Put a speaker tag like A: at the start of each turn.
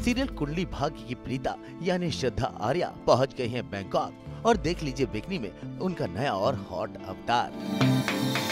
A: Serial Kundali Bhagya की प्रीता यानी श्रद्धा आर्या पहुंच गई हैं बैंकॉक और देख लीजिए बिकनी में उनका नया और हॉट अवतार।